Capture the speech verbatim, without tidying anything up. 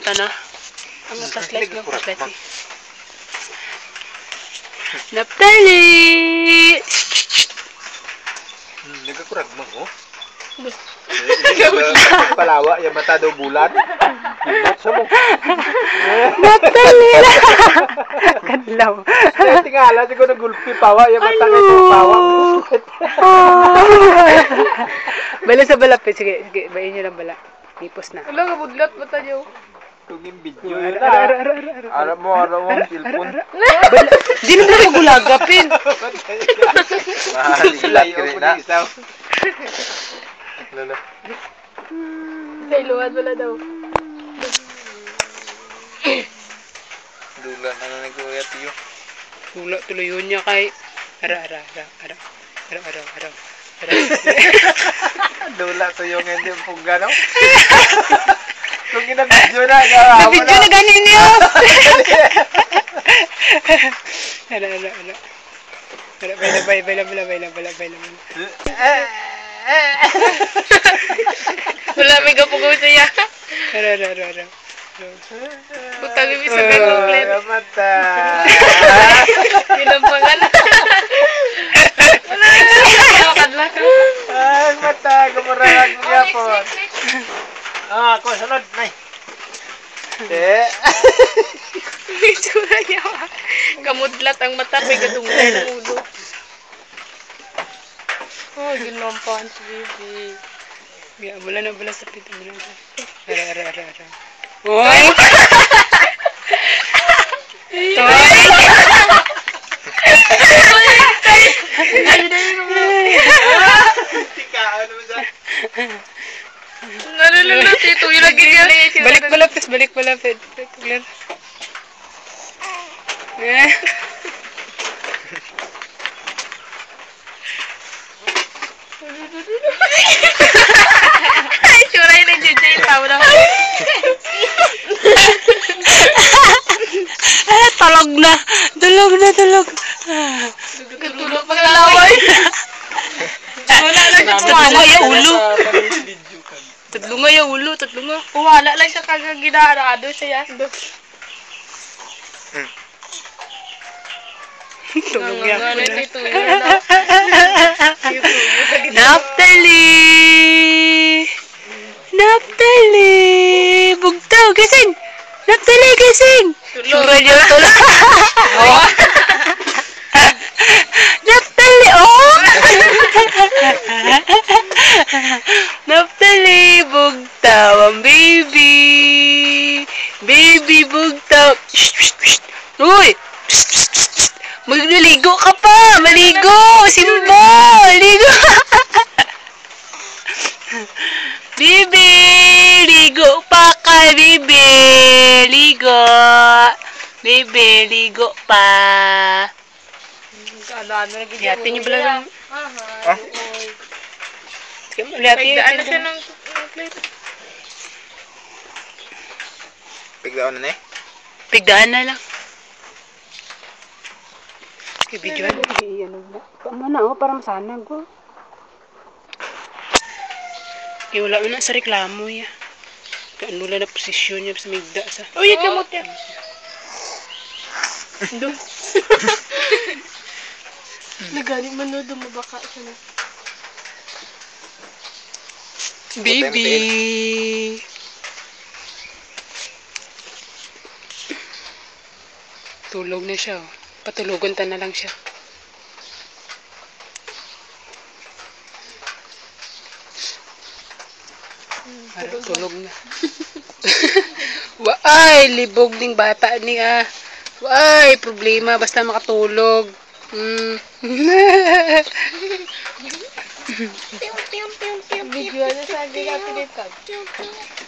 ta na. Ang flashlight ng flashlight. Naptali! Nagakurag mo, oh? Palawa, yung mata daw bulan. Pinot sa mo. Naptali! Kadlaw. Tingala, siguro nagulpi pawa, yung mata kayo sa pawa. Bala sa balapit. Sige, sige, bayin nyo ng bala. Tipos na. Alam nga, budlat mata niyo. Tungin video yun na. Aram mo, aram mo, tilpon. Di na mo gulagapin. Mahalilat ka rin na. Lala. Sa iluhan wala daw. Dula na na nag-uya tiyo. Dula tuloy yun niya kay... Ara, ara, ara, ara. Ara, ara, ara. Dula to yung hindi pong gano'n. Kung ginabidyo na, nabidyo na ganin niyo! Ala, ala, ala. Ala, baila, baila, baila, baila, baila, baila, baila. Wala may gapugaw siya. Ala, ala, ala, ala. Putang ibig sa ganong clip. Mata. Pinampangan. Wala na. Makadla ka. Ay, mata. Gumurahag mo niya po. Ah, ako, sunod, nay. Eh. Itsura niya. Kamudlat ang mata. May gadunglay ng ulo. Oh, ginampan si Bibi. Yeah, wala na, wala sa pito. Ara, ara, ara, ara. Uy! Toy! Tikaan naman dyan. Nalulunod ito. Yung lagi niya. Balik malapit, balik malapit. Eh. Ay, sura yun ang J J. Tao na. Eh, talog na. Tulog na, tulog. Katulog pang laway. Wala lang siya Tatlo nga yung ulo. Tatlo nga yung ulo. Tatlo nga. Wala lang siya kagang ginarado siya. Tulog yan. Naptali! Naptali! Naptali! Bugtaw, gising! Naptali, gising! Sura niyo tulog. Naptali, oh! Naptali, bugtaw ang baby! Baby, bugtaw! Uy! Magligo ka pa! Maligo! Simbo! Ligo! Bibi! Ligo pa ka, Bibi! Ligo! Bibi, ligo pa! Lihatin niyo pala lang. Ah? Lihatin niyo. Nagdaan na siya ng plate. Piglaan na eh. Pigdaan na lang. Ibidyoan. Ano na. Tama na oh, para masanag ko. Eh, wala mo na sa reklamo ya. Kaya ano lang na posisyon niya sa migda sa... Uy, kamot yan. Doon. Nagani man no, dumabaka siya na. Baby! Tulog na siya oh. Patulugon ta na lang siya. Para tulog na. Waay, libog ding bata niya. Waay, problema basta makatulog. Mm. Video na sa akin natin ito.